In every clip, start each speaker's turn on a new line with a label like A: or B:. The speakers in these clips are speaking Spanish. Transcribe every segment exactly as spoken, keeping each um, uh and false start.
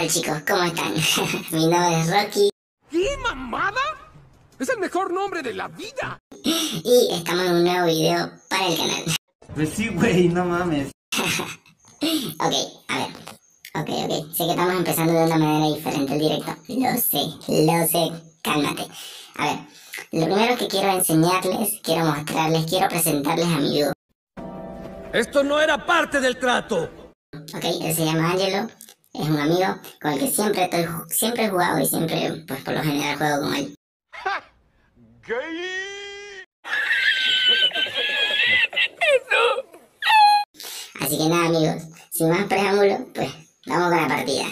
A: tal, chicos? ¿Cómo están? Mi nombre es Rocky.
B: ¿Qué mamada? ¡Es el mejor nombre de la vida!
A: Y estamos en un nuevo video para el canal.
C: Pues sí, güey, no mames.
A: Ok, a ver. Ok, ok. Sé que estamos empezando de una manera diferente el directo. Lo sé, lo sé. Cálmate. A ver, lo primero que quiero enseñarles, quiero mostrarles, quiero presentarles a mi dúo.
B: ¡Esto no era parte del trato!
A: Ok, él se llama Angelo. Es un amigo con el que siempre estoy, siempre he jugado y siempre, pues por lo general juego con él.
B: ¡Ja! ¡Gay!
A: Así que nada, amigos, sin más preámbulo, pues vamos con la partida.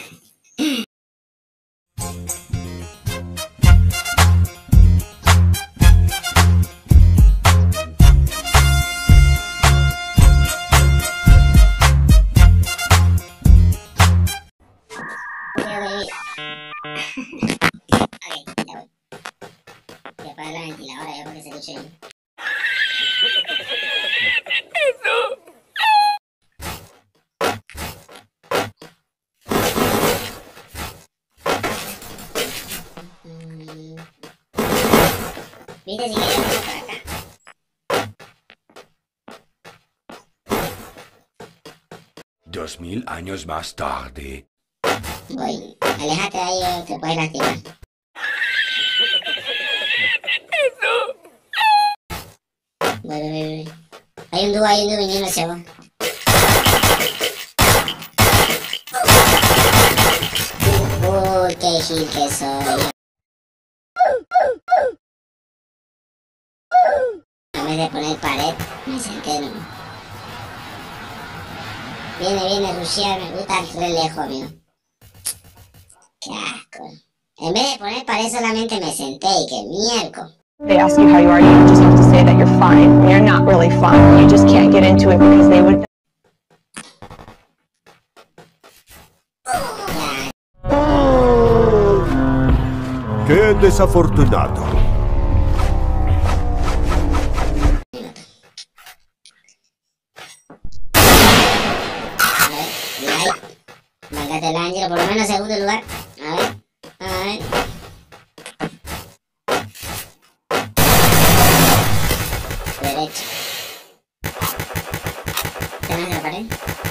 A: Ok, ya voy. Voy a apagar la ventiladora ya porque se escucha bien. Viste, si quieres vamos por acá.
B: Dos mil años más tarde.
A: Voy, aléjate de ahí o te puedes lastimar. Voy, voy, voy, voy. Hay un dúo, hay un dúo viniendo hacia vos. Uy, qué gil que soy. En vez de poner pared, me senté en un... Viene, viene, rushear, me gusta re lejos, amigo. Qué asco. En vez de poner pared solamente me senté y qué miércoles.
D: They ask you how you are, you just have to say that you're fine when you're not really fine. You just can't get into it because they would...
E: ¡Qué desafortunado!
A: A ver, like. Márcate el Ángelo, por lo menos segundo lugar. A ver, a ver. Derecho. ¿Tenés la pared?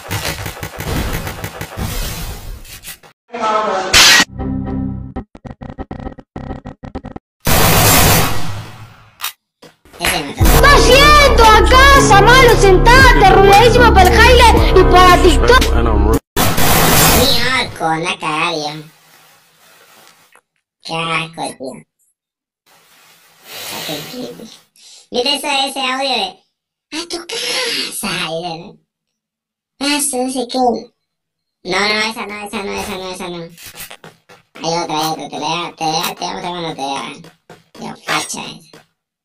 A: Ese me tocó.
F: ¡Está haciendo acá, Samalo, sentate, ruleísimo para el highlight y para TikTok!
A: Mi arco, anda a cagar, tío. Qué asco, tío. Qué creepy. ¿Viste ese, ese audio de a tu casa? Y de, ah, no sé qué. No, no, esa no, esa no, esa no, esa no. Hay otra, hay otra. Te la te la te vamos a cuando te hagan. Yo, facha esa.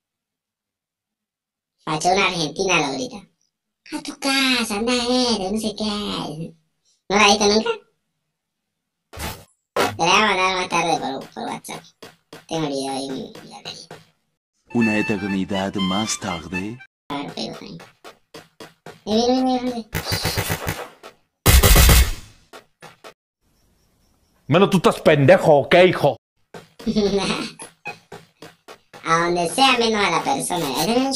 A: Facha, una argentina lo grita. A tu casa, anda a ver, no sé qué. ¿No la viste nunca? Te la voy a mandar más tarde por, por WhatsApp. Tengo el video ahí en mi galería.
C: Una eternidad más tarde.
A: A ver, pego también. Eh, mira, mira, mira.
G: Menos tú estás pendejo, ¿qué, hijo?
A: A donde sea menos a la persona.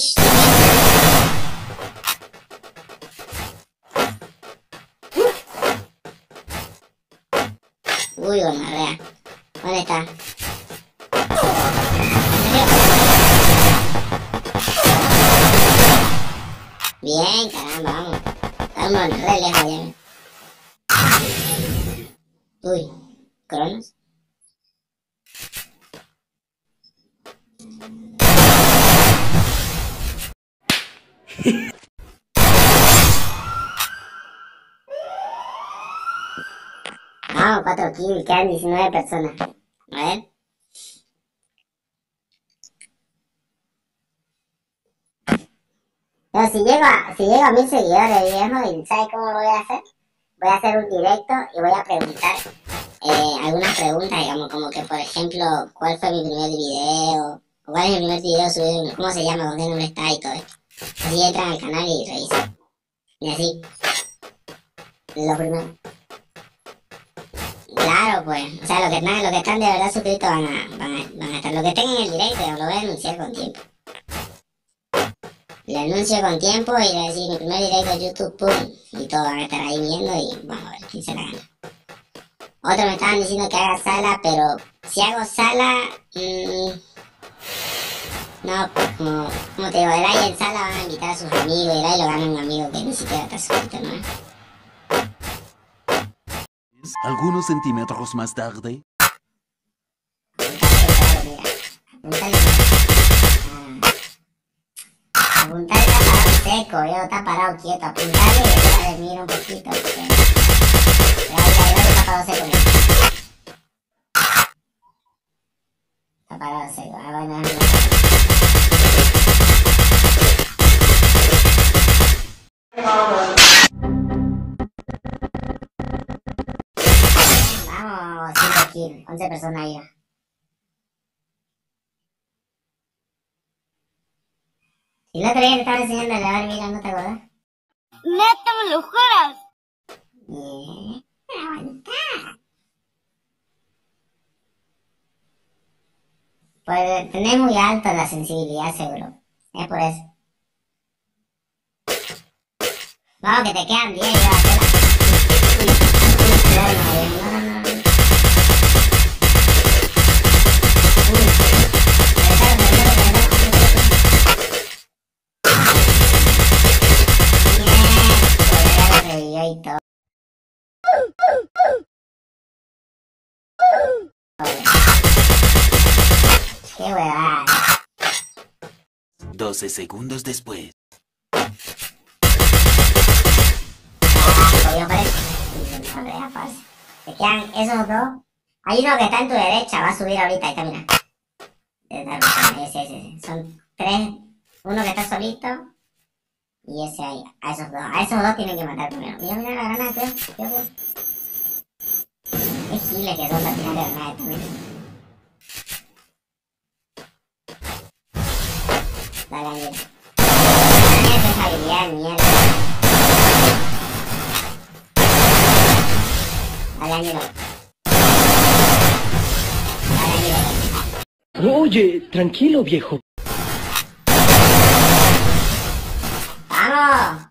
A: Uy, gonorrea. ¿Dónde está? Bien, caramba, vamos. Estamos re lejos ya. Uy, Cronos. Vamos, cuatro kills, quedan diecinueve personas. A ver. Pero si llego a, si llego a mil seguidores, viejo, ¿y sabes cómo lo voy a hacer? Voy a hacer un directo y voy a preguntar eh, algunas preguntas, digamos, como que, por ejemplo, ¿cuál fue mi primer video? ¿O cuál es el primer video subido? ¿Cómo se llama? ¿Dónde nombre está? Y todo esto. Así entran al canal y revisan. Y así. Lo primero. Claro, Claro, pues. O sea, los que están, los que están de verdad suscritos van a, van a, van a estar. Los que estén en el directo, lo voy a anunciar con tiempo. Le anuncio con tiempo y le voy a decir mi primer directo de YouTube, pum. Y todos van a estar ahí viendo y vamos a ver quién se la gana. Otros me estaban diciendo que haga sala, pero si hago sala... Mmm, no, pues como, como te digo, Elay en sala van a invitar a sus amigos y Elay lo gana un amigo que ni siquiera está suscrito, ¿no?
C: Algunos centímetros más tarde.
A: Apuntale, apuntale, está parado seco, yo está parado quieto, apuntale y ya le miro un poquito, porque... Ahí, ahí, ahí, está parado seco, mira. Está parado seco, ah, bueno, es vamos, cinco kills, once personas ya. Y la otra vez te estaba enseñando a lavar, mira, ¿no te acuerdas?
F: Neta, me lo juras.
A: Bien, aguanta. Pues tenés muy alta la sensibilidad, seguro. Es por eso. Vamos, que te quedan diez, ya, no, no, no, no. Y todo. Qué huevada.
C: doce segundos después.
A: Te quedan esos dos. Hay uno que está en tu derecha, va a subir ahorita, ahí está, mira. Ese, ese, ese. Son tres. Uno que está solito. Y ese ahí, a esos dos, a esos dos tienen que matar primero. Mira, mira la granada, tío, tío, tío. Qué giles que son para tirar la granada también. Dale, Ángel. Esa es habilidad, mierda. Dale, Ángelo. Dale, Ángelo.
H: Oye, tranquilo, viejo.
A: ¡Vamos!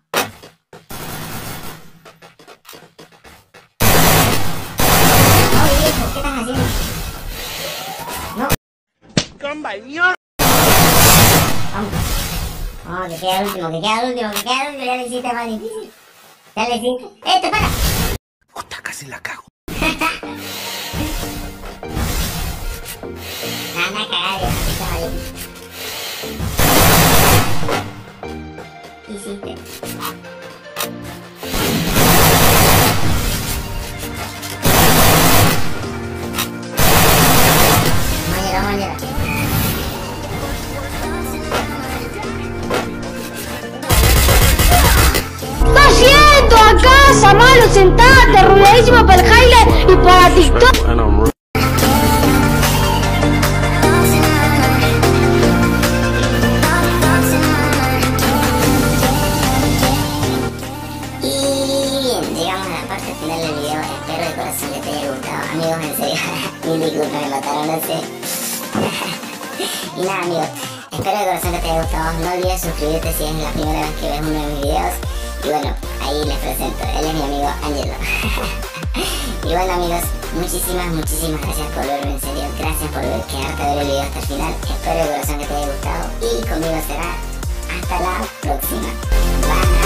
A: No, viejo, ¿qué estás haciendo? No. ¡Compañero! Vamos. Vamos, que queda el último, que queda el último, que queda el último. Ya le hiciste más difícil. Ya le hiciste. ¡Eh, te para!
C: Puta, casi la cago.
A: Anda a cagar, ya. Está bien. Hiciste. Mañana, mañana.
F: Lo siento, acá, Samalo, sentate, ruledísimo para el Jaile y para TikTok.
A: Amigos, en serio, mil disculpas, me mataron, no sé. Y nada, amigos, espero de corazón que te haya gustado. No olvides suscribirte si es la primera vez que ves uno de mis videos. Y bueno, ahí les presento, él es mi amigo Ángelo. Y bueno, amigos, muchísimas, muchísimas gracias por verme, en serio. Gracias por ver, quedarte a ver el video hasta el final. Espero de corazón que te haya gustado. Y conmigo será hasta la próxima. Bye.